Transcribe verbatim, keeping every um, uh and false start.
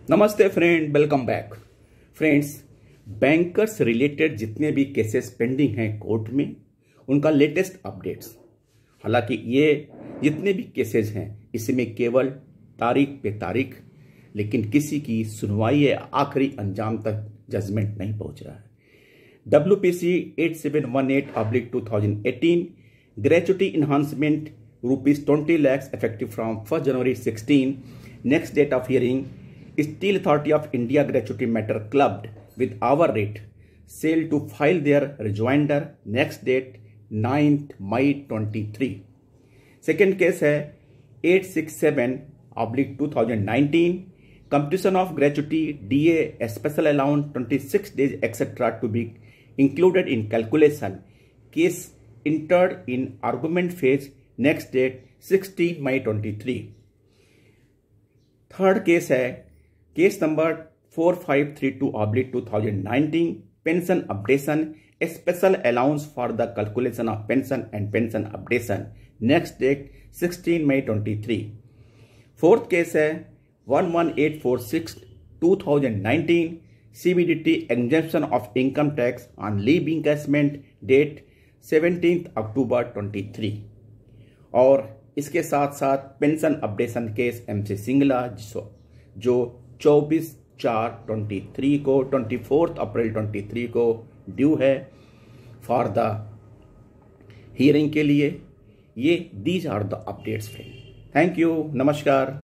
नमस्ते friend, welcome back. Friends, bankers related जितने भी केसेस पेंडिंग हैं कोर्ट में, उनका लेटेस्ट अपडेट्स। हालांकि ये जितने भी केसेस हैं इसमें केवल तारीख पे तारीख, लेकिन किसी की सुनवाई या आखिरी अंजाम तक जजमेंट नहीं पहुंच रहा है। W P C eight seven one eight oblique two thousand eighteen gratuity enhancement rupees twenty lakhs effective from first January sixteen. Next date of hearing Steel Authority of India gratuity matter clubbed with our rate sale to file their rejoinder. Next date ninth May twenty-three. Second case है eight six seven oblique two thousand nineteen completion of gratuity D A special allowance twenty-six days etc to be included in calculation. Case entered in argument phase. Next date sixteen May twenty-three. Third case है case number four five three two oblique two thousand nineteen pension updation special allowance for the calculation of pension and pension updation. Next date sixteen May twenty three. Fourth case है one one eight four six two thousand nineteen CBDT exemption of income tax on leave encashment date seventeen October twenty three. और इसके साथ साथ pension updation case M C Singla जो चौबीस चार twenty three को twenty fourth April twenty three को due है फॉर द हियरिंग के लिए। ये these are the updates. Thank you, नमस्कार।